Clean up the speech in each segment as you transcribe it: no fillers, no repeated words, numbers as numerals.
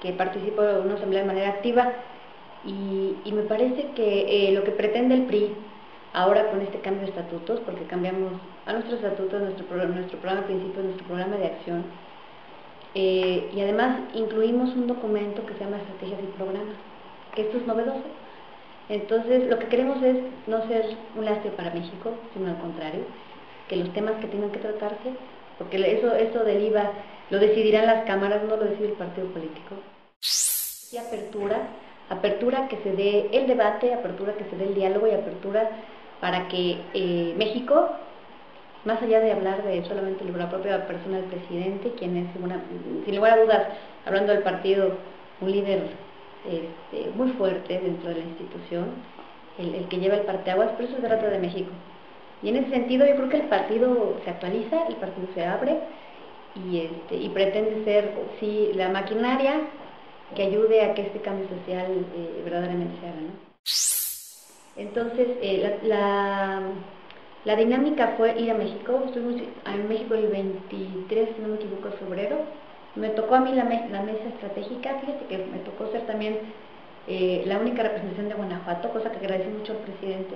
que participo en una asamblea de manera activa y me parece que lo que pretende el PRI ahora con este cambio de estatutos, porque cambiamos a nuestros estatutos, nuestro programa de principios, nuestro programa de acción, y además incluimos un documento que se llama Estrategias y Programas, que esto es novedoso. Entonces, lo que queremos es no ser un lastre para México, sino al contrario, que los temas que tengan que tratarse, porque eso del IVA lo decidirán las cámaras, no lo decide el partido político. Y apertura que se dé el debate, apertura que se dé el diálogo y apertura para que México, más allá de hablar de solamente la propia persona del presidente, quien es, sin lugar a dudas, hablando del partido, un líder muy fuerte dentro de la institución, el que lleva el parteaguas, pero eso se trata de México. Y en ese sentido yo creo que el partido se actualiza, el partido se abre y pretende ser, sí, la maquinaria que ayude a que este cambio social verdaderamente se haga, ¿no? Entonces, la dinámica fue ir a México. Estuvimos en México el 23, si no me equivoco, de febrero. Me tocó a mí la mesa estratégica. Fíjate que me tocó ser también la única representación de Guanajuato, cosa que agradecí mucho al presidente,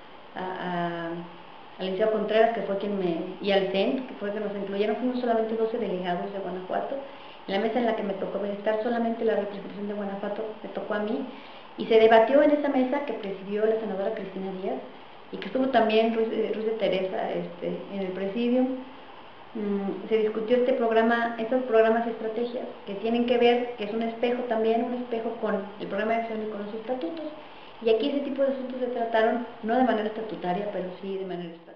al licenciado Contreras, que fue y al CEN, que fue que nos incluyeron. Fuimos solamente 12 delegados de Guanajuato. En la mesa en la que me tocó estar solamente la representación de Guanajuato me tocó a mí, y se debatió en esa mesa que presidió la senadora Cristina Díaz y que estuvo también Ruiz de Teresa en el presidium. Se discutió estos programas y estrategias que tienen que ver, que es un espejo también, un espejo con el programa de acción y con los estatutos. Y aquí ese tipo de asuntos se trataron no de manera estatutaria, pero sí de manera